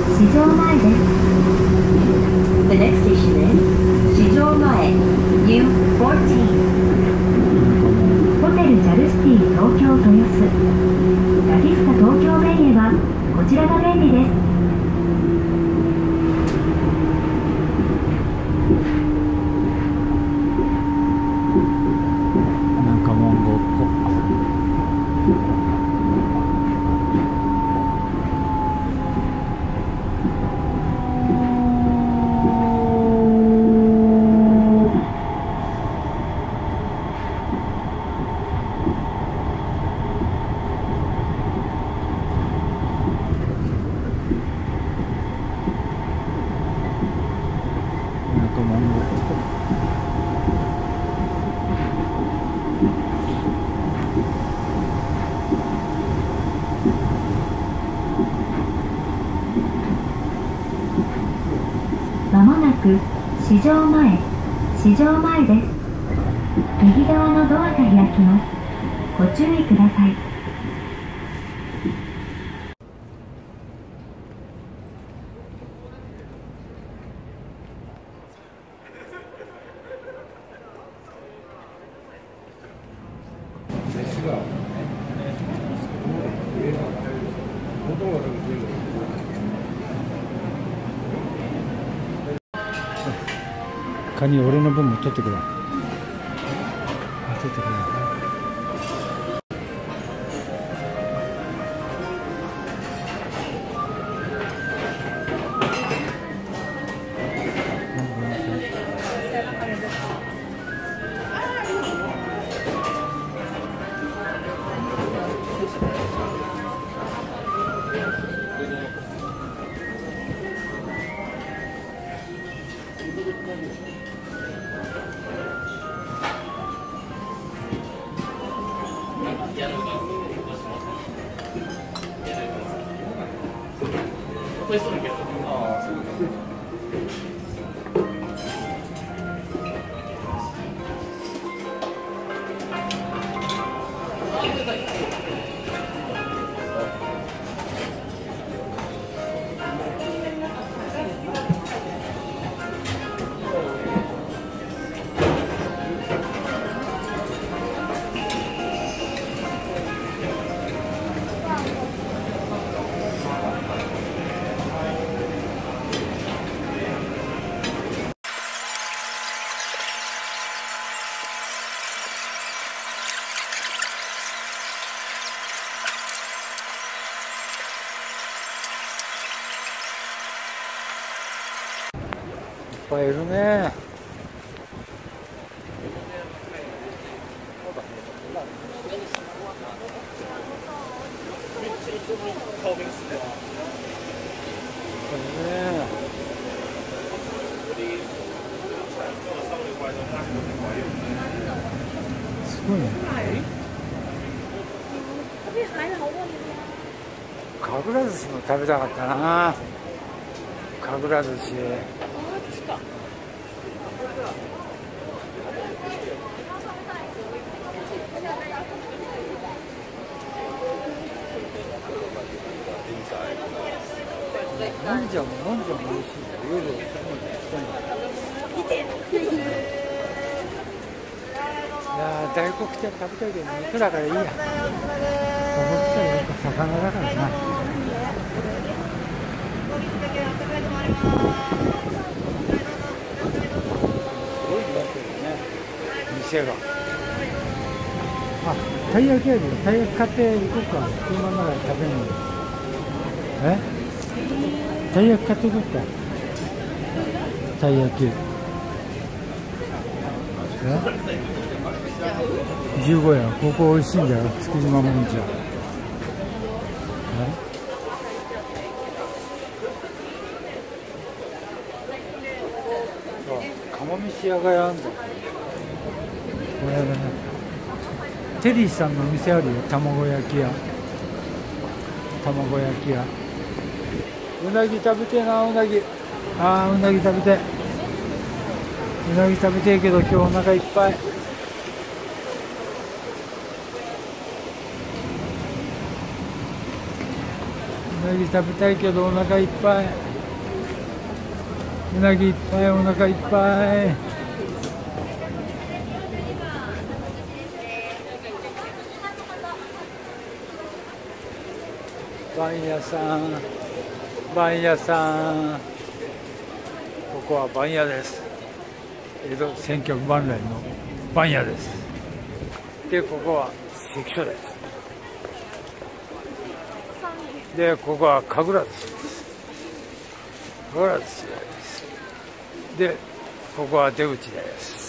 市場前です。 The next station is 市場前 U14。 ホテルジャルシティ東京豊洲ラビスタ東京ベイへはこちらが便利です。 なんかモンゴっぽ。 まもなく市場前です。右側のドアが開きます。ご注意ください。 カニ俺の分も取ってくれ。取ってくれ。いっぱいいるね。すごいね。神楽寿司も食べたかったな。神楽寿司。もんじゃも美味しいよ。夜お酒もいやー、大黒ちゃん食べたいけど肉だからいいや。大黒ちゃんやっぱ魚だからな。店がたい焼きやで、たい焼き買って行こうか。車の中で食べるの。たい焼き買っていこうか。たい焼き15や。ここ美味しいんだよ、築島もんじゃ。釜飯屋がやんだ。テリーさんのお店あるよ。卵焼き屋。うなぎ食べてえな。うなぎ食べてえ。うなぎ食べてえけど今日お腹いっぱい。うななぎ食べたいけどお腹いっぱい。うなぎいっぱい、お腹いっぱい。番屋さん、番屋さん。ここは番屋です。江戸千曲万年の番屋です。で、ここは関所です。で、ここは神楽寿司です。神楽寿司です。で、ここは出口です。